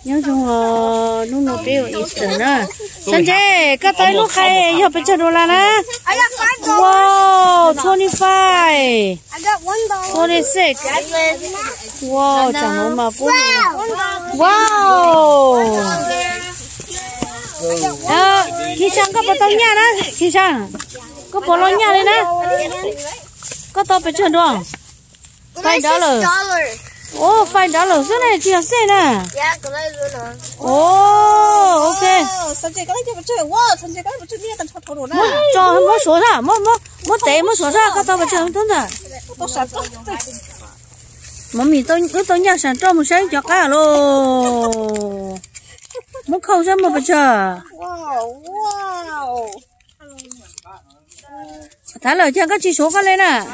nhớ chung nó nộp tiêu ít nữa nè sân chơi các tay lúc hay giờ phải chơi đồ là nè wow 25 26 wow chẳng nói mà phun wow khi sang có bao nhiêu đó khi sang có bao nhiêu đấy nè có tao phải chơi đồ $5 oh $5 rất này chỉ là xe nè oh ok cho mỗi số ra mỗi té mỗi số ra có tao phải chơi không tốt nè mà mình tôi nhà sản cho một xe cho cả luôn muốn khâu ra một phải chơi thả lời cho các chỉ số con lên nè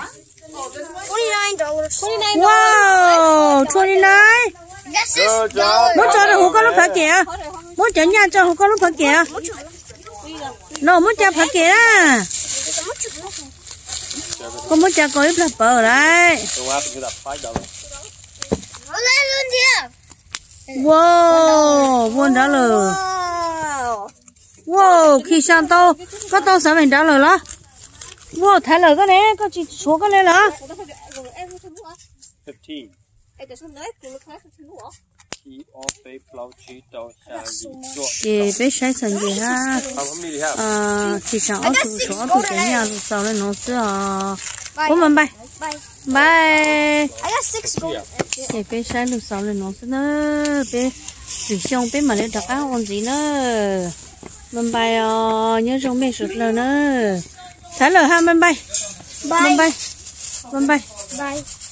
wow 29 muốn cho nó hú con lúc phải kìa muốn cho nhà cho hú con lúc phải kìa nó muốn cho phải kìa con muốn cho coi là bờ đấy wow $1 wow khi sang tao có tao sẽ $1 đó wow thái lời cái này có chỉ số cái này là 15 bé sai thành gì ha chỉ想ở chỗ số tụi cái nhà tụi sau này nó sẽ bố mình bay bye bé sai tụi sau này nó sẽ nữa bé chỉ xong bé mà để đặt áo còn gì nữa mình bay nhớ trong bé sụt lời nữa thái lời ha mình bay bye